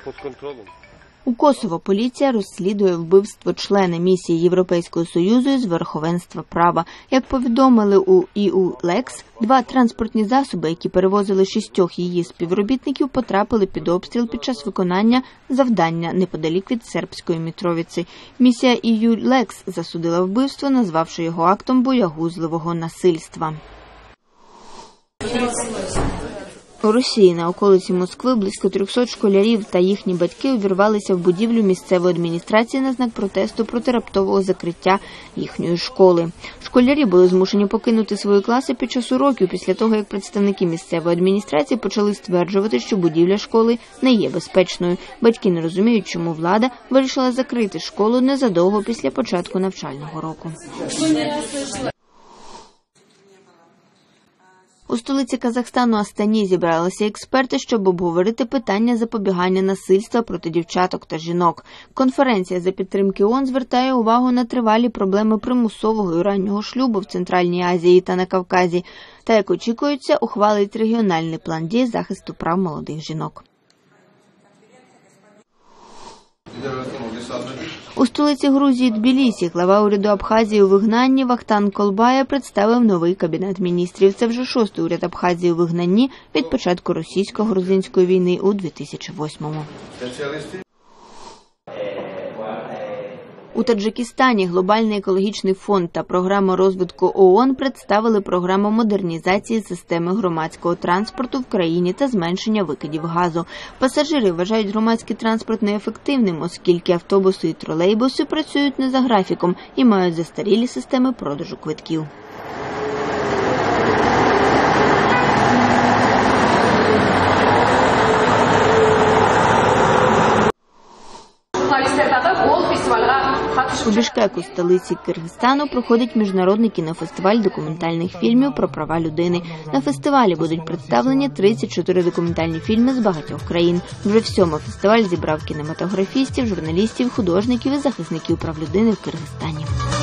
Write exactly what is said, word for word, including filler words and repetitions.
У Косово поліція розслідує вбивство члена місії Європейського Союзу з верховенства права. Як повідомили у і ю лекс, два транспортні засоби, які перевозили шістьох її співробітників, потрапили під обстріл під час виконання завдання неподалік від сербської Мітровіці. Місія і ю лекс засудила вбивство, назвавши його актом боягузливого насильства. У Росії на околиці Москви близько трьохсот школярів та їхні батьки увірвалися в будівлю місцевої адміністрації на знак протесту проти раптового закриття їхньої школи. Школярі були змушені покинути свої класи під час уроків після того, як представники місцевої адміністрації почали стверджувати, що будівля школи не є безпечною. Батьки не розуміють, чому влада вирішила закрити школу незадовго після початку навчального року. У столиці Казахстану Астані зібралися експерти, щоб обговорити питання запобігання насильства проти дівчаток та жінок. Конференція за підтримки ООН звертає увагу на тривалі проблеми примусового і раннього шлюбу в Центральній Азії та на Кавказі. Та, як очікується, ухвалить регіональний план дій захисту прав молодих жінок. У столиці Грузії Тбілісі глава уряду Абхазії у вигнанні Вахтанг Колбая представив новий кабінет міністрів. Це вже шостий уряд Абхазії у вигнанні від початку російсько-грузинської війни у дві тисячі восьмому. У Таджикистані Глобальний екологічний фонд та програма розвитку ООН представили програму модернізації системи громадського транспорту в країні та зменшення викидів газу. Пасажири вважають громадський транспорт неефективним, оскільки автобуси і тролейбуси працюють не за графіком і мають застарілі системи продажу квитків. У Бішкеку, столиці Киргизстану, проходить міжнародний кінофестиваль документальних фільмів про права людини. На фестивалі будуть представлені тридцять чотири документальні фільми з багатьох країн. Вже в сьому фестиваль зібрав кінематографістів, журналістів, художників і захисників прав людини в Киргизстані.